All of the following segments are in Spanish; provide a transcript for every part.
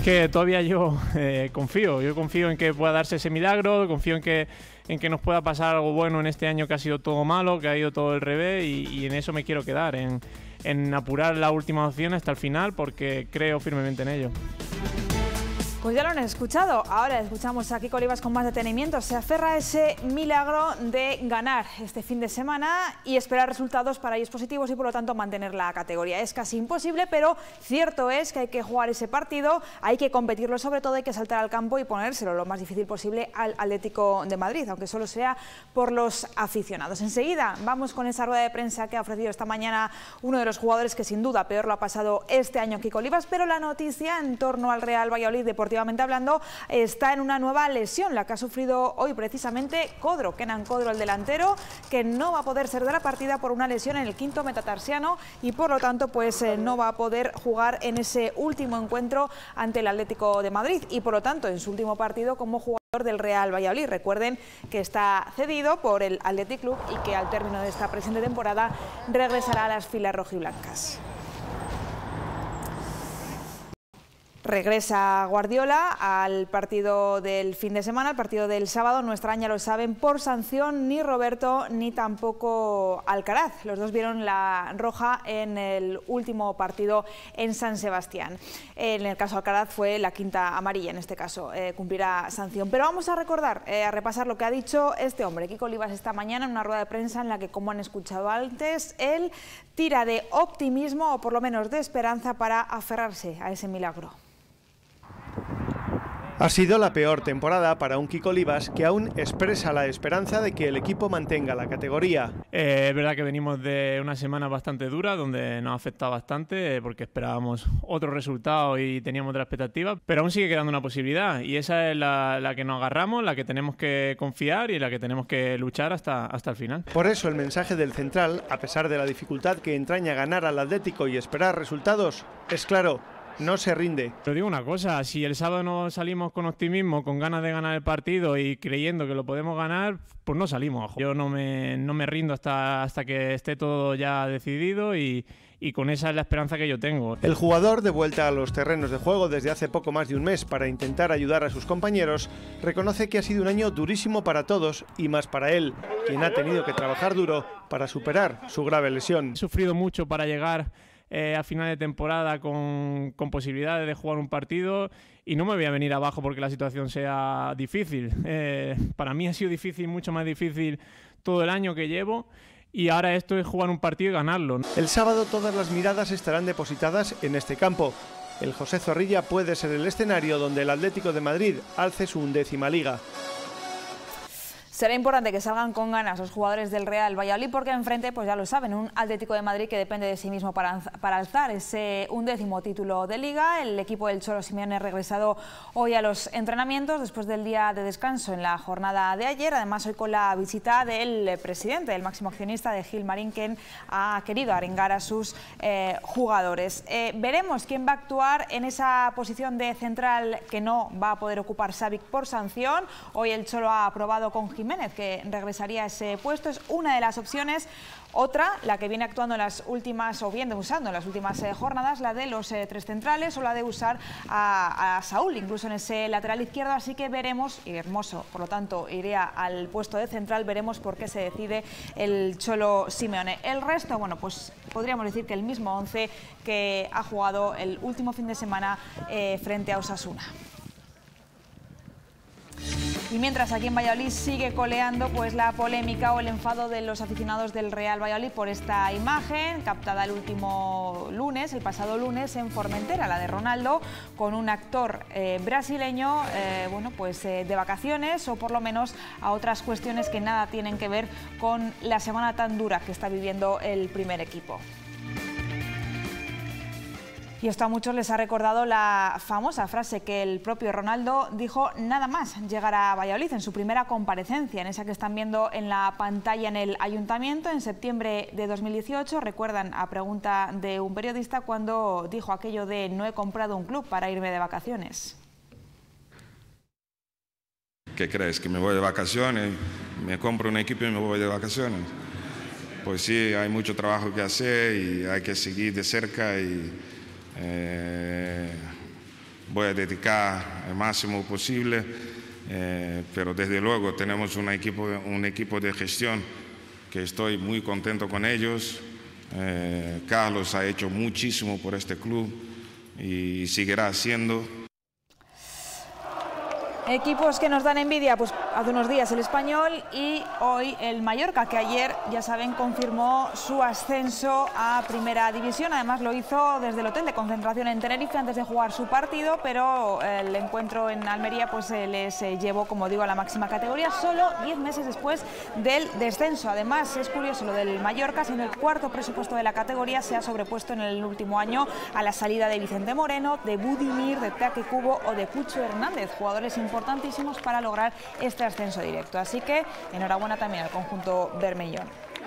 que todavía yo confío en que pueda darse ese milagro, confío en que nos pueda pasar algo bueno en este año que ha sido todo malo, que ha ido todo al revés, y en eso me quiero quedar, en apurar la última opción hasta el final, porque creo firmemente en ello. Pues ya lo han escuchado. Ahora escuchamos a Quico Olivas con más detenimiento. Se aferra a ese milagro de ganar este fin de semana y esperar resultados para ellos positivos y por lo tanto mantener la categoría. Es casi imposible, pero cierto es que hay que jugar ese partido, hay que competirlo, sobre todo hay que saltar al campo y ponérselo lo más difícil posible al Atlético de Madrid, aunque solo sea por los aficionados. Enseguida vamos con esa rueda de prensa que ha ofrecido esta mañana uno de los jugadores que sin duda peor lo ha pasado este año, Quico Olivas, pero la noticia en torno al Real Valladolid deportivamente hablando está en una nueva lesión, la que ha sufrido hoy precisamente Codro, Kenan Codro, el delantero, que no va a poder ser de la partida por una lesión en el quinto metatarsiano y por lo tanto pues no va a poder jugar en ese último encuentro ante el Atlético de Madrid y por lo tanto en su último partido como jugador del Real Valladolid. Recuerden que está cedido por el Athletic Club y que al término de esta presente temporada regresará a las filas rojiblancas. Regresa Guardiola al partido del fin de semana, al partido del sábado. No extraña, lo saben, por sanción ni Roberto ni tampoco Alcaraz. Los dos vieron la roja en el último partido en San Sebastián. En el caso de Alcaraz fue la quinta amarilla, en este caso cumplirá sanción. Pero vamos a recordar, a repasar lo que ha dicho este hombre, Quico Olivas, esta mañana en una rueda de prensa en la que, como han escuchado antes, él tira de optimismo o por lo menos de esperanza para aferrarse a ese milagro. Ha sido la peor temporada para un Quico Olivas que aún expresa la esperanza de que el equipo mantenga la categoría. Es verdad que venimos de una semana bastante dura donde nos ha afectado bastante porque esperábamos otro resultado y teníamos otras expectativas, pero aún sigue quedando una posibilidad y esa es la que nos agarramos, la que tenemos que confiar y la que tenemos que luchar hasta el final. Por eso el mensaje del central, a pesar de la dificultad que entraña ganar al Atlético y esperar resultados, es claro: no se rinde. Pero digo una cosa, si el sábado no salimos con optimismo, con ganas de ganar el partido y creyendo que lo podemos ganar, pues no salimos. Yo no me rindo hasta que esté todo ya decidido y con esa es la esperanza que yo tengo. El jugador, de vuelta a los terrenos de juego desde hace poco más de un mes para intentar ayudar a sus compañeros, reconoce que ha sido un año durísimo para todos y más para él, quien ha tenido que trabajar duro para superar su grave lesión. He sufrido mucho para llegar a final de temporada con posibilidades de jugar un partido y no me voy a venir abajo porque la situación sea difícil. Para mí ha sido difícil, mucho más difícil todo el año que llevo y ahora esto es jugar un partido y ganarlo. El sábado todas las miradas estarán depositadas en este campo. El José Zorrilla puede ser el escenario donde el Atlético de Madrid alce su 11ª liga. Será importante que salgan con ganas los jugadores del Real Valladolid porque enfrente, pues ya lo saben, un Atlético de Madrid que depende de sí mismo para alzar ese 11º título de Liga. El equipo del Cholo Simeone ha regresado hoy a los entrenamientos después del día de descanso en la jornada de ayer. Además, hoy con la visita del presidente, el máximo accionista de Gilmarín, quien ha querido arengar a sus jugadores. Veremos quién va a actuar en esa posición de central que no va a poder ocupar Savic por sanción. Hoy el Cholo ha aprobado con Jiménez, que regresaría a ese puesto, es una de las opciones. Otra, la que viene actuando en las últimas, o viene usando en las últimas jornadas, la de los tres centrales o la de usar a Saúl, incluso en ese lateral izquierdo. Así que veremos, y Hermoso, por lo tanto, iría al puesto de central. Veremos por qué se decide el Cholo Simeone. El resto, bueno, pues podríamos decir que el mismo 11 que ha jugado el último fin de semana frente a Osasuna. Y mientras aquí en Valladolid sigue coleando pues la polémica o el enfado de los aficionados del Real Valladolid por esta imagen captada el pasado lunes en Formentera, la de Ronaldo, con un actor brasileño de vacaciones o por lo menos a otras cuestiones que nada tienen que ver con la semana tan dura que está viviendo el primer equipo. Y esto a muchos les ha recordado la famosa frase que el propio Ronaldo dijo nada más llegar a Valladolid en su primera comparecencia, en esa que están viendo en la pantalla en el Ayuntamiento en septiembre de 2018. Recuerdan, a pregunta de un periodista, cuando dijo aquello de "no he comprado un club para irme de vacaciones". ¿Qué crees? ¿Que me voy de vacaciones? ¿Me compro un equipo y me voy de vacaciones? Pues sí, hay mucho trabajo que hacer y hay que seguir de cerca y voy a dedicar el máximo posible, pero desde luego tenemos un equipo de gestión que estoy muy contento con ellos. Carlos ha hecho muchísimo por este club y seguirá haciendo. Equipos que nos dan envidia, pues hace unos días el Español y hoy el Mallorca, que ayer, ya saben, confirmó su ascenso a Primera División. Además lo hizo desde el hotel de concentración en Tenerife antes de jugar su partido, pero el encuentro en Almería pues les llevó, como digo, a la máxima categoría solo 10 meses después del descenso. Además es curioso lo del Mallorca, siendo el cuarto presupuesto de la categoría, se ha sobrepuesto en el último año a la salida de Vicente Moreno, de Budimir, de Take Kubo o de Pucho Hernández, jugadores importantísimos para lograr este ascenso directo. Así que enhorabuena también al conjunto bermellón.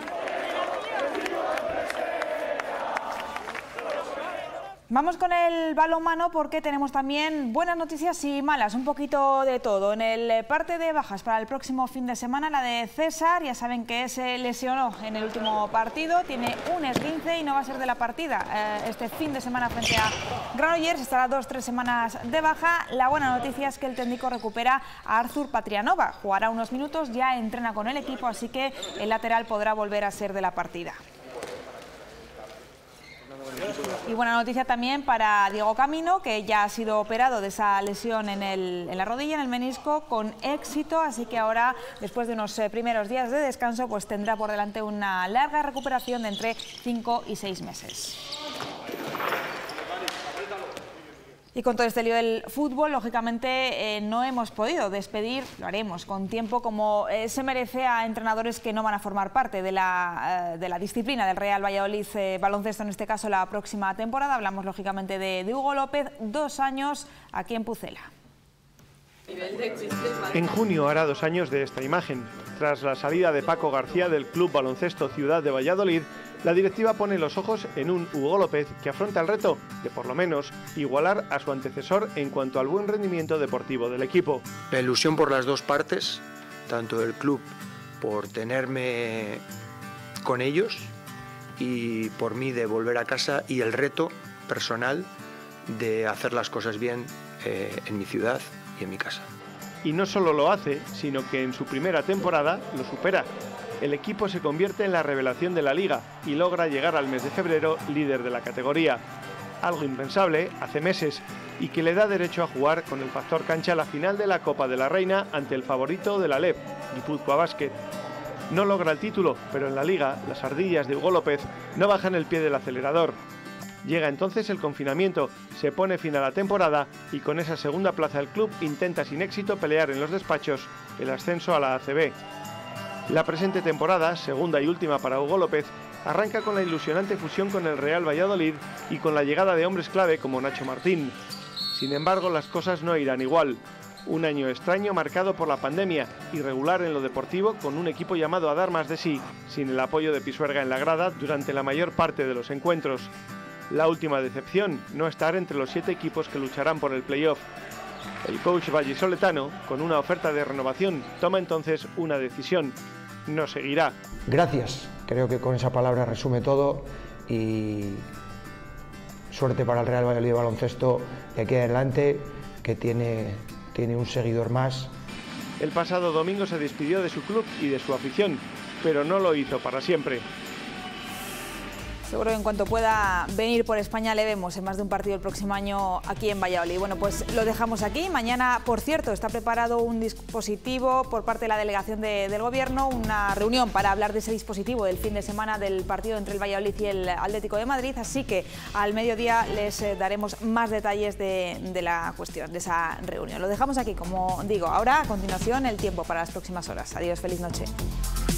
Vamos con el balonmano porque tenemos también buenas noticias y malas, un poquito de todo. En el parte de bajas para el próximo fin de semana, la de César, ya saben que se lesionó en el último partido, tiene un esguince y no va a ser de la partida. Este fin de semana frente a Granollers estará 2-3 semanas de baja. La buena noticia es que el técnico recupera a Arthur Patrianova, jugará unos minutos, ya entrena con el equipo, así que el lateral podrá volver a ser de la partida. Y buena noticia también para Diego Camino, que ya ha sido operado de esa lesión en la rodilla, en el menisco, con éxito, así que ahora, después de unos primeros días de descanso, pues tendrá por delante una larga recuperación de entre 5 y 6 meses. Y con todo este lío del fútbol, lógicamente no hemos podido despedir, lo haremos con tiempo, como se merece, a entrenadores que no van a formar parte de la disciplina del Real Valladolid baloncesto, en este caso la próxima temporada. Hablamos lógicamente de Hugo López, 2 años aquí en Pucela. En junio hará 2 años de esta imagen. Tras la salida de Paco García del Club Baloncesto Ciudad de Valladolid, la directiva pone los ojos en un Hugo López que afronta el reto de, por lo menos, igualar a su antecesor en cuanto al buen rendimiento deportivo del equipo. La ilusión por las dos partes, tanto del club por tenerme con ellos y por mí de volver a casa, y el reto personal de hacer las cosas bien en mi ciudad y en mi casa. Y no solo lo hace, sino que en su primera temporada lo supera. El equipo se convierte en la revelación de la Liga y logra llegar al mes de febrero líder de la categoría. Algo impensable hace meses y que le da derecho a jugar con el factor cancha la final de la Copa de la Reina ante el favorito de la LEP, Guipúzcoa Basket. No logra el título, pero en la Liga las ardillas de Hugo López no bajan el pie del acelerador. Llega entonces el confinamiento, se pone fin a la temporada y con esa segunda plaza del club intenta sin éxito pelear en los despachos el ascenso a la ACB. La presente temporada, segunda y última para Hugo López, arranca con la ilusionante fusión con el Real Valladolid y con la llegada de hombres clave como Nacho Martín. Sin embargo, las cosas no irán igual. Un año extraño marcado por la pandemia, irregular en lo deportivo, con un equipo llamado a dar más de sí, sin el apoyo de Pisuerga en la grada durante la mayor parte de los encuentros. La última decepción, no estar entre los 7 equipos que lucharán por el playoff. El coach vallisoletano, con una oferta de renovación, toma entonces una decisión. No seguirá. Gracias, creo que con esa palabra resume todo, y suerte para el Real Valladolid baloncesto de aquí en adelante, que tiene un seguidor más. El pasado domingo se despidió de su club y de su afición, pero no lo hizo para siempre. Seguro que en cuanto pueda venir por España le vemos en más de un partido el próximo año aquí en Valladolid. Bueno, pues lo dejamos aquí. Mañana, por cierto, está preparado un dispositivo por parte de la delegación del Gobierno, una reunión para hablar de ese dispositivo del fin de semana del partido entre el Valladolid y el Atlético de Madrid. Así que al mediodía les daremos más detalles de la cuestión, de esa reunión. Lo dejamos aquí, como digo. Ahora, a continuación, el tiempo para las próximas horas. Adiós, feliz noche.